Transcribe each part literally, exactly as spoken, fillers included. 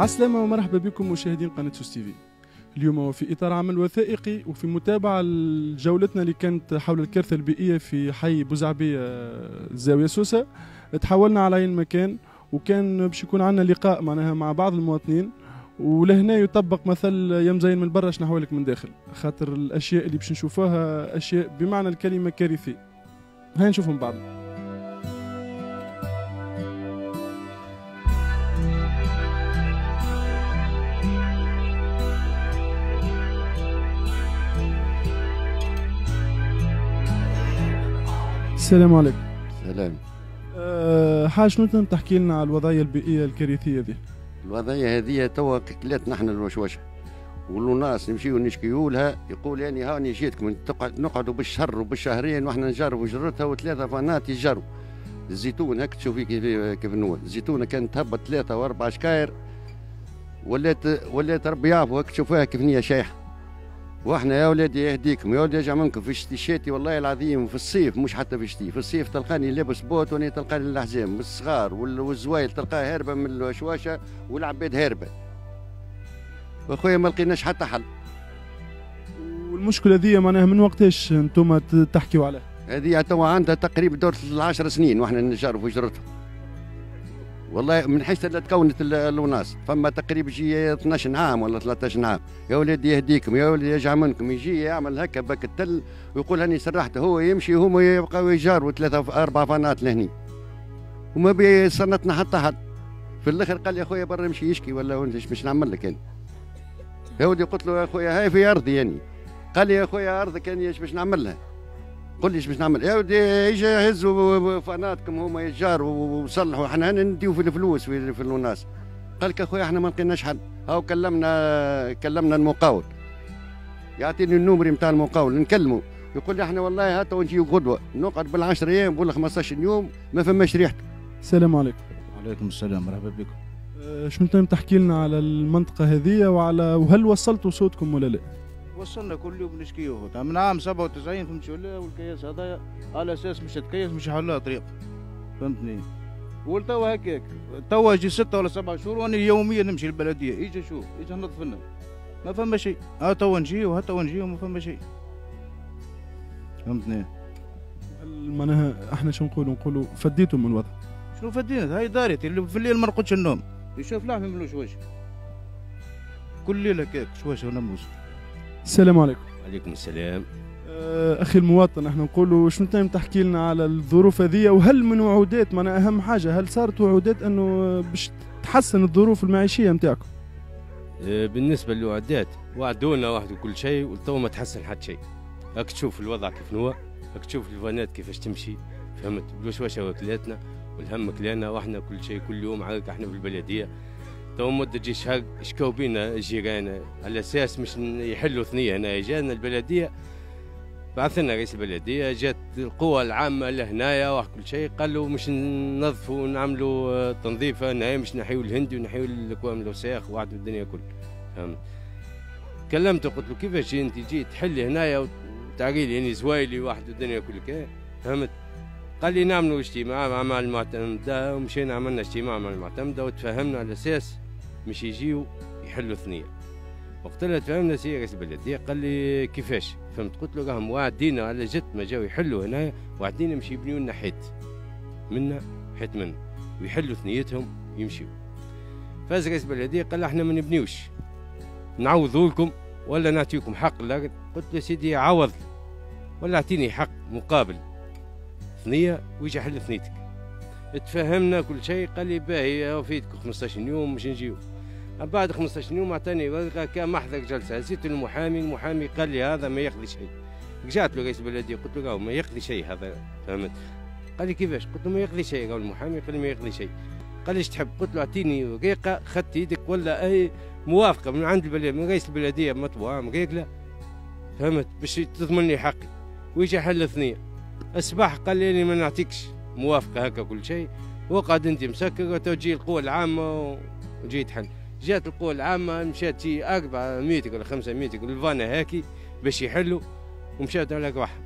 عسلامة ومرحبا بكم مشاهدين قناة سوس تيفي. اليوم وفي إطار عمل وثائقي وفي متابعة لجولتنا اللي كانت حول الكارثة البيئية في حي بوزعبية الزاوية سوسة، تحولنا على أي مكان وكان باش يكون عندنا لقاء معناها مع بعض المواطنين، ولهنا يطبق مثل يا مزين من برا شنو حوالك من داخل، خاطر الأشياء اللي باش نشوفوها أشياء بمعنى الكلمة كارثية. هاي نشوفهم بعض. السلام عليكم. سلام. أه حاج شنو تحكي لنا على الوضعيه البيئيه الكارثيه ذي؟ الوضعيه هذه توا كلات نحن الوشوشه والناس نمشيو نشكيو لها، يقول يعني هاني جيتكم نقعدوا بالشهر وبالشهرين واحنا نجربوا جرتها وثلاثه فانات يجروا. الزيتون هاك تشوفي كيف كيف نول الزيتونه كانت تهبط ثلاثه واربع شكاير ولات ولات ربي يعفو هاك تشوفوها كيف نيه شايحه. واحنا يا ولادي يهديكم يا ولادي يرجع منكم في الشتي الشتي والله العظيم، في الصيف مش حتى في الشتي، في الصيف تلقاني لابس بوت وانا تلقاني الاحزام الصغار والزوايل تلقاه هاربه من الشواشه والعباد هاربه. واخويا ما لقيناش حتى حل. والمشكله ذي معناها من وقتاش انتم تحكيوا عليها؟ هذه توا عندها تقريبا دورة العشر سنين واحنا نجربوا جرتها. والله من حيث اللي تكونت الوناس فما تقريبا شي اثناش عام ولا ثلاثة عام. يا ولدي يهديكم يا ولدي يرجع منكم، يجي يعمل هكا باك التل ويقول هاني سرحت، هو يمشي هما يبقاو يجاروا ثلاثة أربع فانات لهني وما بيصنتنا حتى حد. في الاخر قال لي يا خويا برا يمشي يشكي ولا وانت باش نعمل لك انا؟ يا ولدي قلت له يا خويا هاي في ارضي يعني. قال لي يا خويا ارضك يعني ايش باش نعمل لها؟ قل لي ايش باش نعمل؟ يا ودي يجي يهزوا فاناتكم هما يجاروا وصلحوا، احنا نديو في الفلوس في, في الناس. قال لك اخويا احنا ما لقيناش حل. هاو كلمنا كلمنا المقاول، يعطيني النمري نتاع المقاول نكلمه، يقول لي احنا والله هاتوا نجيو غدوه نقعد بالعشر ايام ولا خمسطاش يوم ما فماش ريحته. السلام عليكم. وعليكم السلام، مرحبا بكم. أه شنو انت تحكي لنا على المنطقه هذه وعلى وهل وصلتوا صوتكم ولا لا؟ وصلنا كل يوم نشكيوه من عام سبعة وتسعين فهمت ولا، والكياس هذايا على اساس مش تكيس مش حلها طريق، فهمتني؟ والتوا هكاك توا يجي ستة ولا سبعة شهور وانا يوميا نمشي للبلديه، يجي شوف يجي ننظف لنا ما فما شيء، ها توا نجي وها توا نجي وما فما شيء، فهمتني؟ معناها احنا شو نقولوا نقولوا فديتوا من الوضع. شنو فدينا؟ هاي دارت اللي في الليل ما نرقدش النوم، يشوف لحمي من الوشواشه كل ليله هكاك شواشه ونموس. السلام عليكم. وعليكم السلام. اخي المواطن احنا نقولوا شنو تنجم تحكي لنا على الظروف هذه، وهل من وعودات معناها اهم حاجه هل صارت وعودات انه باش تحسن الظروف المعيشيه نتاعكم؟ بالنسبه للوعدات وعدونا واحد وكل شيء وتوا ما تحسن حتى شيء. راك تشوف الوضع كيف هو، راك تشوف الفانات كيفاش تمشي، فهمت؟ بالوشوشه وكلاتنا والهم كلانا واحنا كل شيء كل يوم عارك احنا في البلديه. تو مدة جي شهر شكاو بينا الجيران على اساس مش يحلوا ثنيه هنا. جانا البلديه بعثنا رئيس البلديه، جات القوى العامه لهنايا واحد كل شيء قالوا مش ننظفوا ونعملوا تنظيفه هنايا، مش نحيوا الهندي ونحيوا الاكوام الوساخ واحد الدنيا كل. فهمت؟ كلمته قلت له كيفاش انت جيت تحلي هنايا وتعري لي يعني زوايلي واحد الدنيا كل كده، فهمت؟ قال لي نعملوا اجتماع مع المعتمده، ومشينا عملنا اجتماع مع المعتمده وتفاهمنا على اساس مش يجيو يحلوا ثنيه. وقت اللي تفاهمنا سي رئيس البلديه قال لي كيفاش؟ فهمت؟ قلت له راهم واعدين على جد ما جاو يحلوا هنايا واعدين مش يبنيوا لنا حيت منا حيت منا ويحلوا ثنيتهم يمشيوا. فاز رئيس البلديه قال احنا ما نبنيوش، نعوضوا لكم ولا نعطيكم حق الارض. قلت له سيدي عوض ولا اعطيني حق مقابل ثنيه ويجي حل ثنيتك. تفهمنا كل شيء. قال لي باهي وفيتكم خمسطاش يوم مش نجيو. بعد خمسطاش يوم اعطاني ورقه كان محضر جلسه، زيت المحامي، المحامي قال لي هذا ما يقضي شيء. رجعت له رئيس البلديه قلت له راهو ما يقضي شيء هذا، فهمت؟ قال لي كيفاش؟ قلت له ما يقضي شيء. راهو المحامي قال لي ما يقضي شيء. قال لي ايش تحب؟ قلت له اعطيني ورقه خدت يدك ولا اي موافقه من عند البلديه من رئيس البلديه مطبوعه مريقله، فهمت؟ باش تضمن لي حقي ويجي حل ثنيه. الصباح قال لي ما نعطيكش موافقه هكا كل شيء، وقعد انت مسكر وتجي القوى العامه وجيت حل. جات القوى العامه مشات شي أربعة متر ولا خمسة متر الفانا هاكي باش يحلوا ومشات على روحها،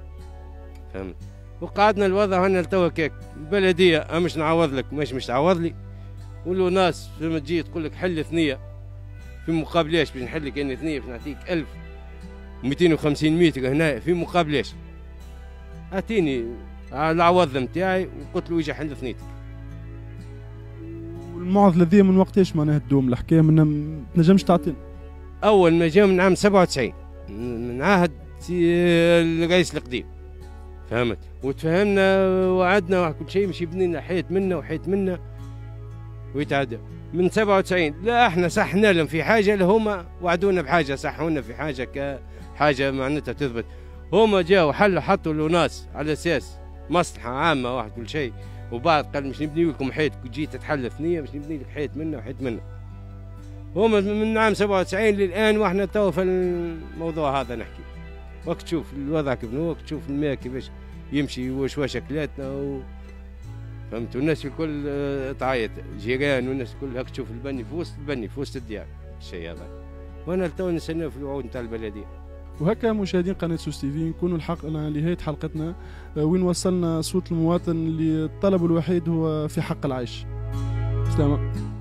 فهمت؟ وقعدنا الوضع هنا لتوا كيك البلديه مش نعوض لك مش مش تعوض لي، ولو ناس فما تجي تقول لك حل ثنيه في مقابل ايش؟ باش نحل لك انا ثنيه باش نعطيك ألف ومئتين وخمسين متر هنا في مقابل ايش؟ اعطيني العوض نتاعي وقلت له يجي حل ثنيتك. والمعضله ذي من وقتاش معناها تدوم الحكايه؟ من ما تنجمش تعطينا؟ اول ما جا من عام سبعة وتسعين من عهد الرئيس القديم، فهمت؟ وتفهمنا وعدنا كل شيء مش يبني لنا حيط منا وحيط منا ويتعدى من سبعة وتسعين. لا احنا صحنا لهم في حاجه، اللي هما وعدونا بحاجه صحونا في حاجه كحاجه معناتها تثبت. هما جاوا حلوا حطوا له ناس على اساس مصلحه عامه واحد كل شيء، وبعد قال مش نبني لكم حيط، جيت تحل ثنيه مش نبني لك حيط منا وحيط منا. هما من عام سبعة وتسعين للان واحنا تو في الموضوع هذا نحكي. وقت تشوف الوضع كيف هو، وقت تشوف الماء كيفاش يمشي وشواش اكلاتنا و... فهمت؟ والناس الكل تعيط، جيران والناس الكل هاك تشوف البني في وسط البني في وسط الديار الشيء هذا. وانا تو نستناو في الوعود نتاع البلديه. وهكا مشاهدين قناه سوس تي في نكونوا الحق لنهايه حلقتنا، وين وصلنا صوت المواطن اللي الطلب الوحيد هو في حق العيش. سلامة.